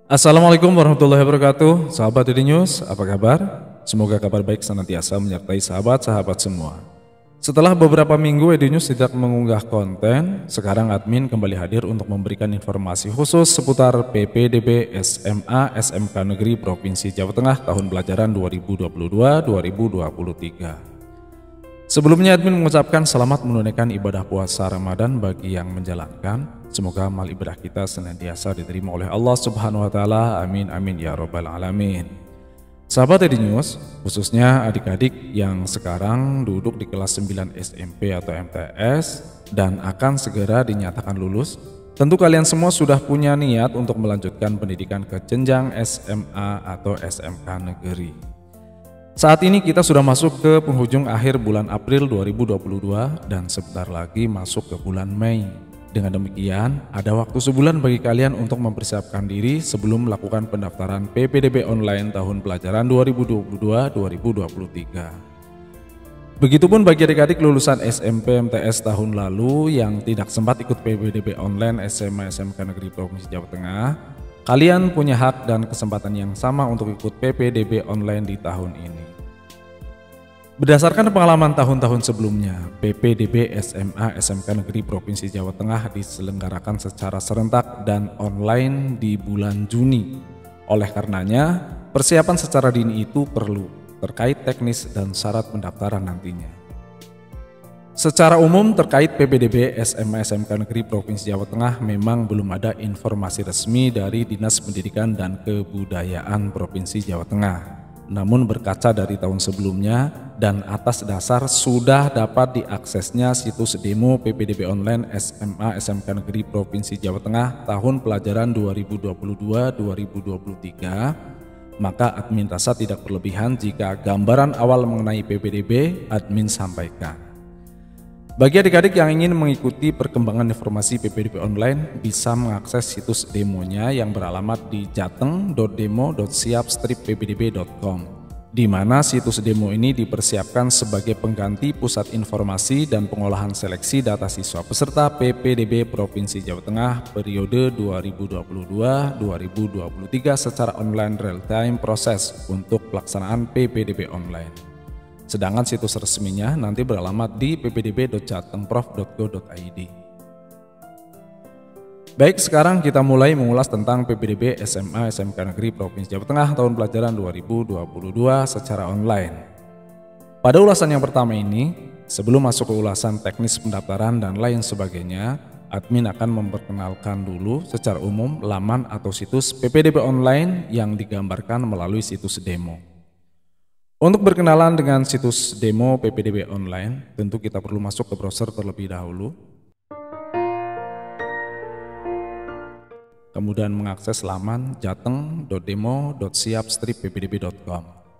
Assalamualaikum warahmatullahi wabarakatuh. Sahabat Didi News, apa kabar? Semoga kabar baik senantiasa menyertai sahabat-sahabat semua. Setelah beberapa minggu Didi News tidak mengunggah konten, sekarang admin kembali hadir untuk memberikan informasi khusus seputar PPDB SMA SMK Negeri Provinsi Jawa Tengah tahun pelajaran 2022-2023. Sebelumnya admin mengucapkan selamat menunaikan ibadah puasa Ramadan bagi yang menjalankan. Semoga amal ibadah kita senantiasa diterima oleh Allah Subhanahu wa taala. Amin amin ya rabbal alamin. Sahabat Didi News, khususnya adik-adik yang sekarang duduk di kelas 9 SMP atau MTS dan akan segera dinyatakan lulus, tentu kalian semua sudah punya niat untuk melanjutkan pendidikan ke jenjang SMA atau SMK negeri. Saat ini kita sudah masuk ke penghujung akhir bulan April 2022 dan sebentar lagi masuk ke bulan Mei. Dengan demikian, ada waktu sebulan bagi kalian untuk mempersiapkan diri sebelum melakukan pendaftaran PPDB online tahun pelajaran 2022-2023. Begitupun bagi adik-adik lulusan SMP MTS tahun lalu yang tidak sempat ikut PPDB online SMA SMK Negeri Provinsi Jawa Tengah, kalian punya hak dan kesempatan yang sama untuk ikut PPDB online di tahun ini. Berdasarkan pengalaman tahun-tahun sebelumnya, PPDB SMA SMK Negeri Provinsi Jawa Tengah diselenggarakan secara serentak dan online di bulan Juni. Oleh karenanya, persiapan secara dini itu perlu terkait teknis dan syarat pendaftaran nantinya. Secara umum terkait PPDB SMA SMK Negeri Provinsi Jawa Tengah memang belum ada informasi resmi dari Dinas Pendidikan dan Kebudayaan Provinsi Jawa Tengah. Namun berkaca dari tahun sebelumnya dan atas dasar sudah dapat diaksesnya situs demo PPDB online SMA SMK Negeri Provinsi Jawa Tengah tahun pelajaran 2022-2023, maka admin rasa tidak berlebihan jika gambaran awal mengenai PPDB admin sampaikan. Bagi adik-adik yang ingin mengikuti perkembangan informasi PPDB online bisa mengakses situs demonya yang beralamat di jateng.demo.siap-ppdb.com, di mana situs demo ini dipersiapkan sebagai pengganti pusat informasi dan pengolahan seleksi data siswa peserta PPDB Provinsi Jawa Tengah periode 2022-2023 secara online real-time proses untuk pelaksanaan PPDB online. Sedangkan situs resminya nanti beralamat di ppdb.jatengprof.go.id. Baik, sekarang kita mulai mengulas tentang PPDB SMA SMK Negeri Provinsi Jawa Tengah tahun pelajaran 2022 secara online. Pada ulasan yang pertama ini, sebelum masuk ke ulasan teknis pendaftaran dan lain sebagainya, admin akan memperkenalkan dulu secara umum laman atau situs PPDB online yang digambarkan melalui situs demo. Untuk berkenalan dengan situs demo PPDB online, tentu kita perlu masuk ke browser terlebih dahulu. Kemudian mengakses laman jateng.demo.siap-ppdb.com.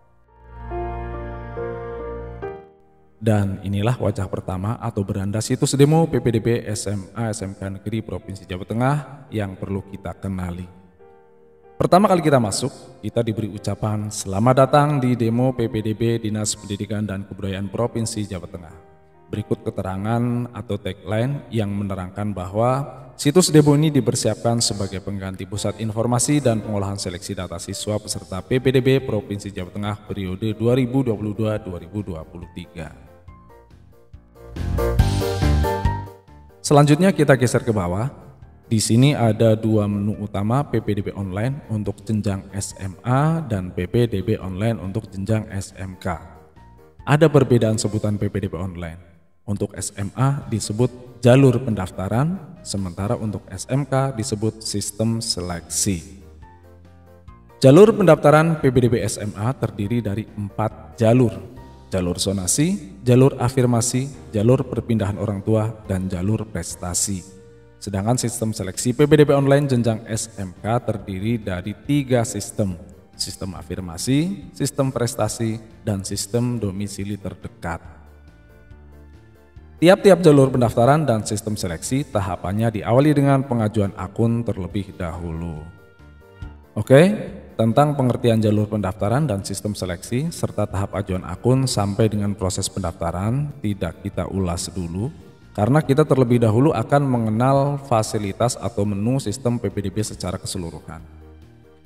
Dan inilah wajah pertama atau beranda situs demo PPDB SMA SMK Negeri Provinsi Jawa Tengah yang perlu kita kenali. Pertama kali kita masuk, kita diberi ucapan selamat datang di demo PPDB Dinas Pendidikan dan Kebudayaan Provinsi Jawa Tengah. Berikut keterangan atau tagline yang menerangkan bahwa situs demo ini dipersiapkan sebagai pengganti pusat informasi dan pengolahan seleksi data siswa peserta PPDB Provinsi Jawa Tengah periode 2022-2023. Selanjutnya kita geser ke bawah. Di sini ada dua menu utama PPDB online untuk jenjang SMA dan PPDB online untuk jenjang SMK. Ada perbedaan sebutan PPDB online. Untuk SMA disebut jalur pendaftaran, sementara untuk SMK disebut sistem seleksi. Jalur pendaftaran PPDB SMA terdiri dari 4 jalur. Jalur zonasi, jalur afirmasi, jalur perpindahan orang tua, dan jalur prestasi. Sedangkan sistem seleksi PPDB online jenjang SMK terdiri dari 3 sistem. Sistem afirmasi, sistem prestasi, dan sistem domisili terdekat. Tiap-tiap jalur pendaftaran dan sistem seleksi tahapannya diawali dengan pengajuan akun terlebih dahulu. Oke, tentang pengertian jalur pendaftaran dan sistem seleksi serta tahap ajuan akun sampai dengan proses pendaftaran tidak kita ulas dulu. Karena kita terlebih dahulu akan mengenal fasilitas atau menu sistem PPDB secara keseluruhan.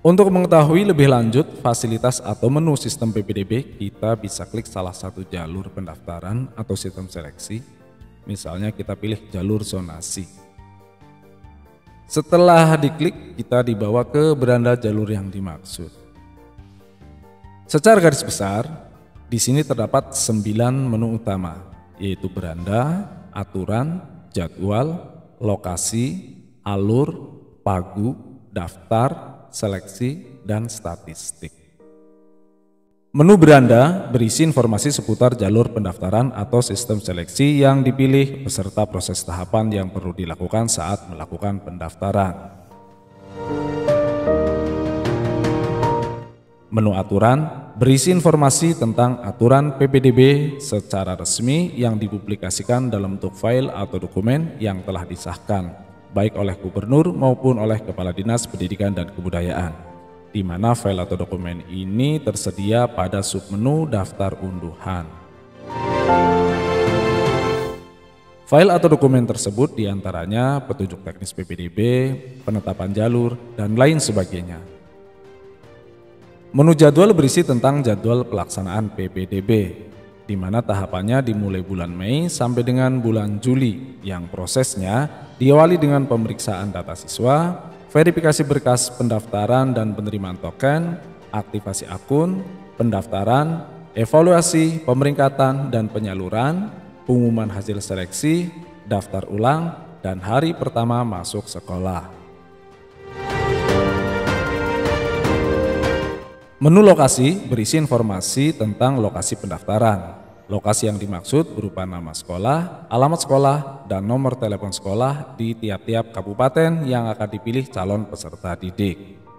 Untuk mengetahui lebih lanjut fasilitas atau menu sistem PPDB, kita bisa klik salah satu jalur pendaftaran atau sistem seleksi. Misalnya kita pilih jalur zonasi. Setelah diklik, kita dibawa ke beranda jalur yang dimaksud. Secara garis besar, di sini terdapat 9 menu utama, yaitu beranda, aturan, jadwal, lokasi, alur, pagu, daftar, seleksi, dan statistik. Menu beranda berisi informasi seputar jalur pendaftaran atau sistem seleksi yang dipilih beserta proses tahapan yang perlu dilakukan saat melakukan pendaftaran. Menu aturan berisi informasi tentang aturan PPDB secara resmi yang dipublikasikan dalam bentuk file atau dokumen yang telah disahkan, baik oleh gubernur maupun oleh Kepala Dinas Pendidikan dan Kebudayaan, di mana file atau dokumen ini tersedia pada submenu daftar unduhan. File atau dokumen tersebut diantaranya petunjuk teknis PPDB, penetapan jalur, dan lain sebagainya. Menu jadwal berisi tentang jadwal pelaksanaan PPDB, di mana tahapannya dimulai bulan Mei sampai dengan bulan Juli, yang prosesnya diawali dengan pemeriksaan data siswa, verifikasi berkas pendaftaran dan penerimaan token, aktivasi akun, pendaftaran, evaluasi, pemeringkatan dan penyaluran, pengumuman hasil seleksi, daftar ulang, dan hari pertama masuk sekolah. Menu lokasi berisi informasi tentang lokasi pendaftaran. Lokasi yang dimaksud berupa nama sekolah, alamat sekolah, dan nomor telepon sekolah di tiap-tiap kabupaten yang akan dipilih calon peserta didik.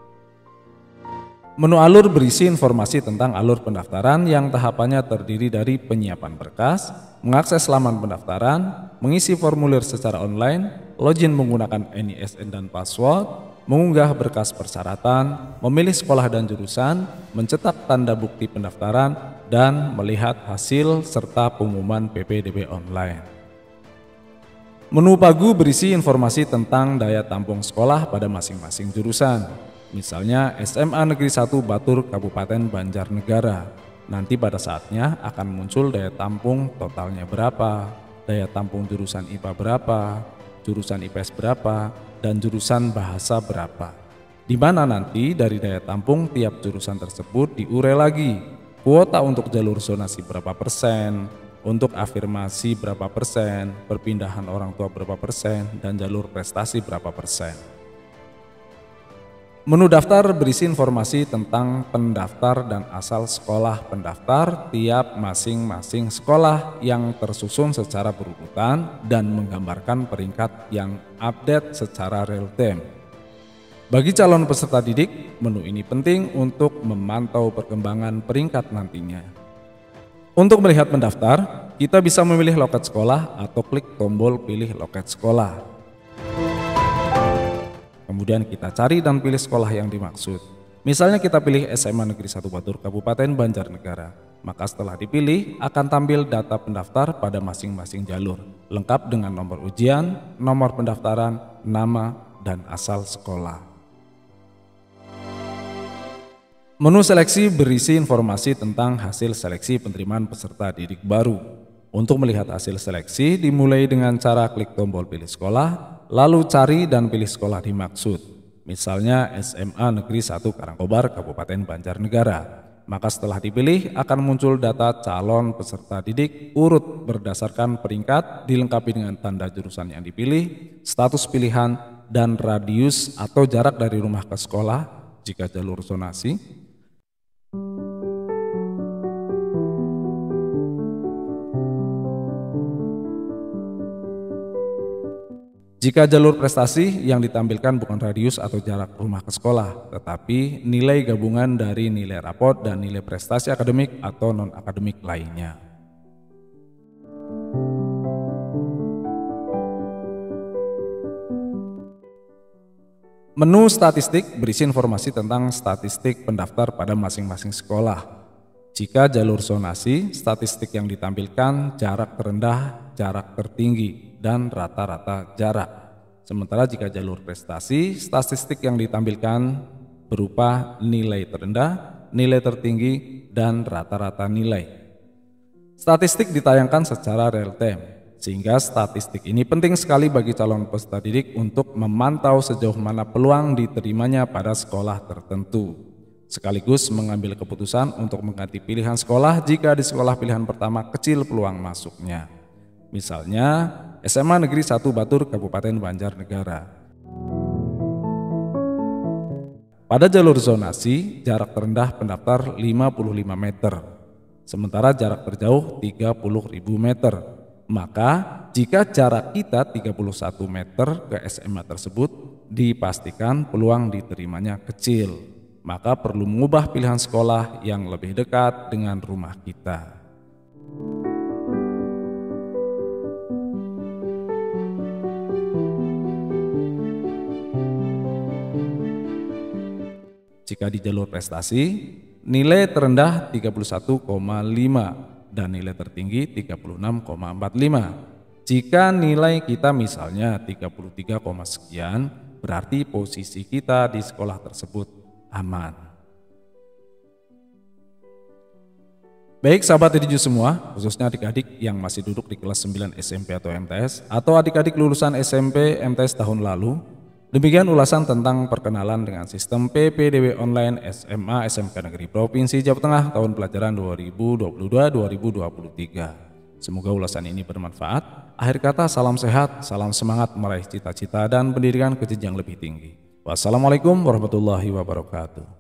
Menu alur berisi informasi tentang alur pendaftaran yang tahapannya terdiri dari penyiapan berkas, mengakses laman pendaftaran, mengisi formulir secara online, login menggunakan NISN dan password, mengunggah berkas persyaratan, memilih sekolah dan jurusan, mencetak tanda bukti pendaftaran, dan melihat hasil serta pengumuman PPDB online. Menu pagu berisi informasi tentang daya tampung sekolah pada masing-masing jurusan. Misalnya SMA Negeri 1 Batur Kabupaten Banjarnegara. Nanti pada saatnya akan muncul daya tampung totalnya berapa, daya tampung jurusan IPA berapa, jurusan IPS berapa, dan jurusan bahasa berapa. Di mana nanti dari daya tampung tiap jurusan tersebut diurai lagi. Kuota untuk jalur zonasi berapa persen, untuk afirmasi berapa persen, perpindahan orang tua berapa persen, dan jalur prestasi berapa persen. Menu daftar berisi informasi tentang pendaftar dan asal sekolah pendaftar tiap masing-masing sekolah yang tersusun secara berurutan dan menggambarkan peringkat yang update secara real time. Bagi calon peserta didik, menu ini penting untuk memantau perkembangan peringkat nantinya. Untuk melihat pendaftar, kita bisa memilih loket sekolah atau klik tombol pilih loket sekolah. Kemudian kita cari dan pilih sekolah yang dimaksud. Misalnya kita pilih SMA Negeri 1 Batur Kabupaten Banjarnegara. Maka setelah dipilih akan tampil data pendaftar pada masing-masing jalur, lengkap dengan nomor ujian, nomor pendaftaran, nama, dan asal sekolah. Menu seleksi berisi informasi tentang hasil seleksi penerimaan peserta didik baru. Untuk melihat hasil seleksi dimulai dengan cara klik tombol pilih sekolah, lalu cari dan pilih sekolah dimaksud. Misalnya SMA Negeri 1 Karangkobar Kabupaten Banjarnegara. Maka setelah dipilih akan muncul data calon peserta didik urut berdasarkan peringkat, dilengkapi dengan tanda jurusan yang dipilih, status pilihan, dan radius atau jarak dari rumah ke sekolah jika jalur zonasi. Jika jalur prestasi yang ditampilkan bukan radius atau jarak rumah ke sekolah, tetapi nilai gabungan dari nilai rapot dan nilai prestasi akademik atau non-akademik lainnya. Menu statistik berisi informasi tentang statistik pendaftar pada masing-masing sekolah. Jika jalur zonasi, statistik yang ditampilkan jarak terendah, jarak tertinggi, dan rata-rata jarak. Sementara jika jalur prestasi, statistik yang ditampilkan berupa nilai terendah, nilai tertinggi, dan rata-rata nilai. Statistik ditayangkan secara real time, sehingga statistik ini penting sekali bagi calon peserta didik untuk memantau sejauh mana peluang diterimanya pada sekolah tertentu, sekaligus mengambil keputusan untuk mengganti pilihan sekolah jika di sekolah pilihan pertama kecil peluang masuknya. Misalnya SMA Negeri 1 Batur Kabupaten Banjarnegara. Pada jalur zonasi, jarak terendah pendaftar 55 meter, sementara jarak terjauh 30.000 meter. Maka jika jarak kita 31 meter ke SMA tersebut, dipastikan peluang diterimanya kecil. Maka perlu mengubah pilihan sekolah yang lebih dekat dengan rumah kita. Jika di jalur prestasi, nilai terendah 31,5 dan nilai tertinggi 36,45. Jika nilai kita misalnya 33, sekian, berarti posisi kita di sekolah tersebut aman. Baik sahabat Ediju semua, khususnya adik-adik yang masih duduk di kelas 9 SMP atau MTS, atau adik-adik lulusan SMP MTS tahun lalu, demikian ulasan tentang perkenalan dengan sistem PPDB online SMA SMK Negeri Provinsi Jawa Tengah tahun pelajaran 2022-2023. Semoga ulasan ini bermanfaat. Akhir kata, salam sehat, salam semangat meraih cita-cita dan pendidikan ke jenjang lebih tinggi. Wassalamualaikum warahmatullahi wabarakatuh.